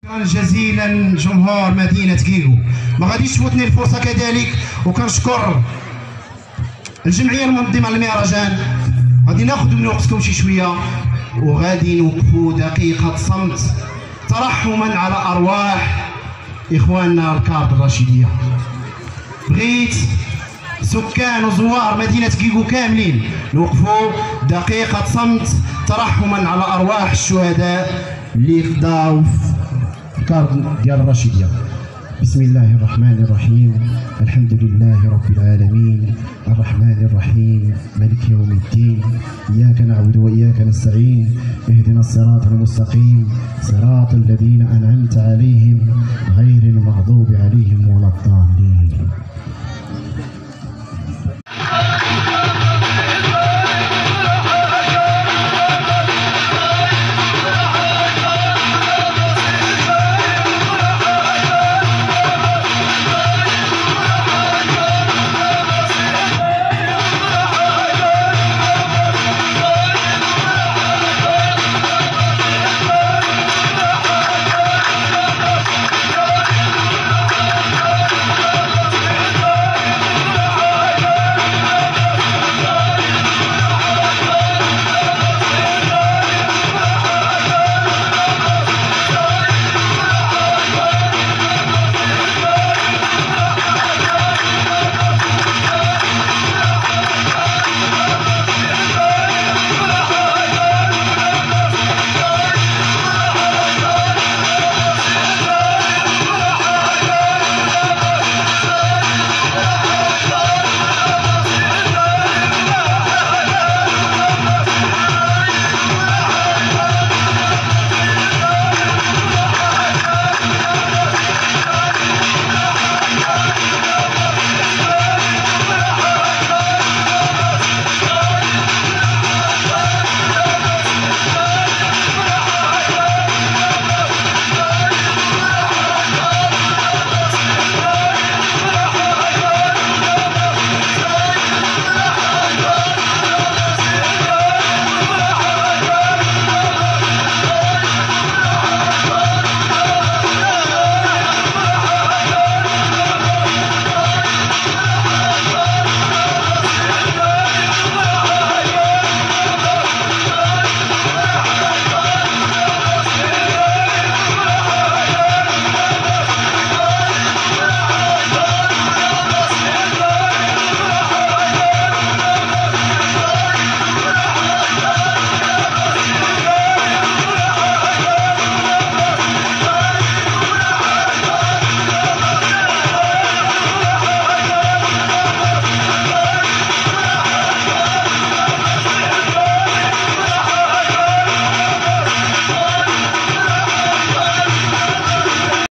جزيلا جمهور مدينة كيكو. ما غاديش تفوتني الفرصة كذلك، وكنشكر الجمعية المنظمة للمهرجان. غادي ناخذ من وقتكم شي شوية وغادي نوقفوا دقيقة صمت ترحما على أرواح إخواننا الكارد الرشيدية. بغيت سكان وزوار مدينة كيكو كاملين نوقفوا دقيقة صمت ترحما على أرواح الشهداء اللي فداو في الكارد ديال الرشيدية. بسم الله الرحمن الرحيم. الحمد لله رب العالمين الرحمن الرحيم مالك يوم الدين. إياك نعبد وإياك نستعين. اهدنا الصراط المستقيم صراط الذين أنعمت عليهم غير المغضوب عليهم ولا الضالين.